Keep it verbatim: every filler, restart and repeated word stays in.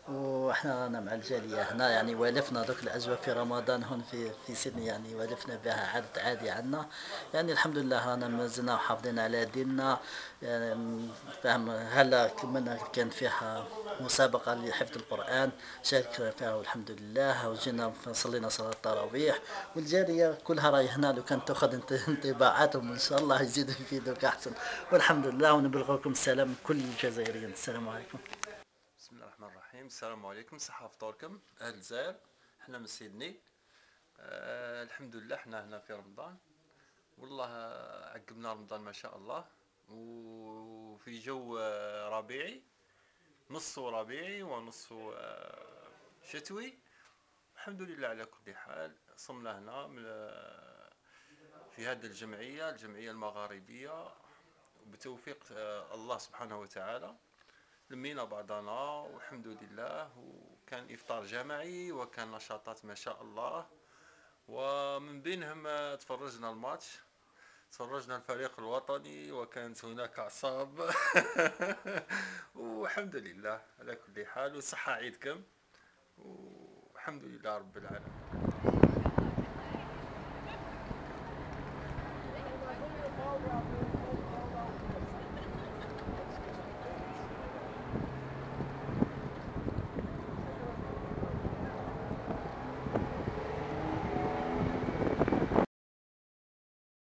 واحنا رانا مع الجاليه هنا يعني والفنا دوك الاجواء في رمضان هون في في سيدني يعني والفنا بها عدد عادي عندنا يعني الحمد لله رانا مازلنا محافظين على ديننا يعني فهم هلا كمان كان فيها مسابقه لحفظ القران شاركنا فيها والحمد لله وجينا صلينا صلاه التراويح والجاليه كلها راهي هنا لو كانت تاخذ انطباعاتهم ان شاء الله يزيدوا يفيدوك احسن والحمد لله ونبلغ لكم السلام كل الجزائريين. السلام عليكم. بسم الله الرحمن الرحيم. السلام عليكم، صحة فطوركم أهل الجزائر. احنا من سيدني. آه الحمد لله احنا هنا في رمضان والله عقبنا رمضان ما شاء الله وفي جو آه ربيعي، نصه ربيعي ونصه آه شتوي. الحمد لله على كل حال. صمنا هنا من آه في هذه الجمعية الجمعية المغاربية بتوفيق آه الله سبحانه وتعالى. لمينا بعضنا والحمد لله وكان إفطار جماعي وكان نشاطات ما شاء الله ومن بينهم تفرجنا الماتش تفرجنا الفريق الوطني وكانت هناك أعصاب والحمد لله على كل حال وصحة عيدكم والحمد لله رب العالمين.